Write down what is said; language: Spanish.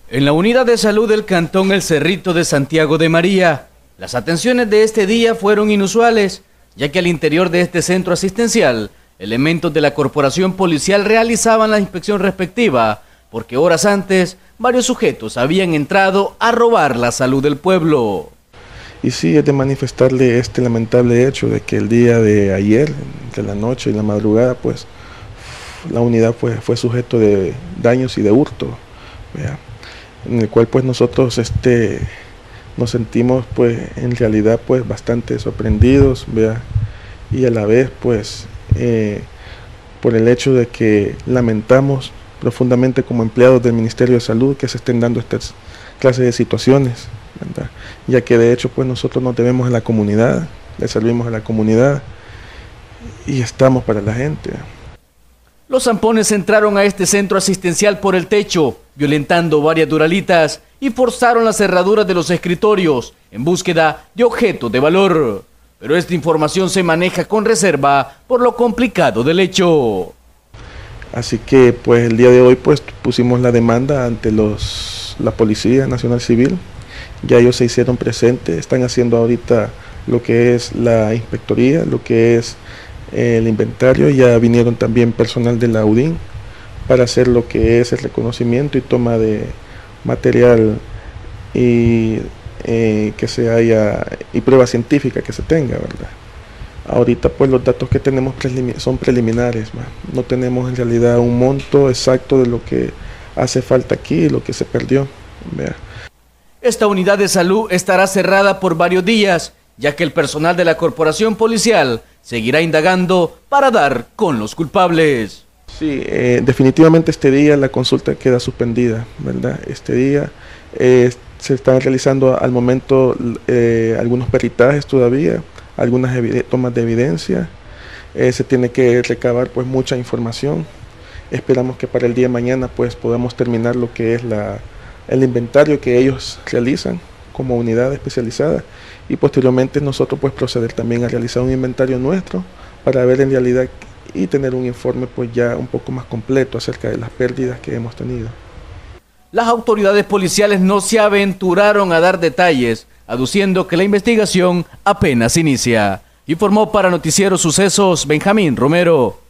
En la unidad de salud del cantón El Cerrito de Santiago de María, las atenciones de este día fueron inusuales, ya que al interior de este centro asistencial, elementos de la corporación policial realizaban la inspección respectiva, porque horas antes, varios sujetos habían entrado a robar la salud del pueblo. Y sí, es de manifestarle este lamentable hecho de que el día de ayer, entre la noche y la madrugada, pues, la unidad fue sujeto de daños y de hurto, ¿vea? En el cual pues nosotros nos sentimos pues en realidad pues bastante sorprendidos, ¿vea? Y a la vez pues por el hecho de que lamentamos profundamente como empleados del Ministerio de Salud que se estén dando estas clases de situaciones, ¿verdad? Ya que de hecho pues nosotros nos debemos a la comunidad, le servimos a la comunidad y estamos para la gente. Los zampones entraron a este centro asistencial por el techo, violentando varias duralitas y forzaron las cerraduras de los escritorios en búsqueda de objetos de valor. Pero esta información se maneja con reserva por lo complicado del hecho. Así que pues el día de hoy pues pusimos la demanda ante la Policía Nacional Civil. Ya ellos se hicieron presentes, están haciendo ahorita lo que es la inspectoría, lo que es el inventario. Ya vinieron también personal de la UDIN para hacer lo que es el reconocimiento y toma de material y que se haya y prueba científica que se tenga, ¿verdad? Ahorita pues los datos que tenemos son preliminares, no tenemos en realidad un monto exacto de lo que hace falta aquí y lo que se perdió, ¿vea? Esta unidad de salud estará cerrada por varios días, ya que el personal de la corporación policial seguirá indagando para dar con los culpables. Sí, definitivamente este día la consulta queda suspendida, ¿verdad? Este día se están realizando al momento algunos peritajes todavía, algunas tomas de evidencia, se tiene que recabar pues mucha información. Esperamos que para el día de mañana pues podamos terminar lo que es el inventario que ellos realizan como unidad especializada y posteriormente nosotros pues proceder también a realizar un inventario nuestro para ver en realidad y tener un informe pues ya un poco más completo acerca de las pérdidas que hemos tenido. Las autoridades policiales no se aventuraron a dar detalles, aduciendo que la investigación apenas inicia. Informó para Noticiero Sucesos Benjamín Romero.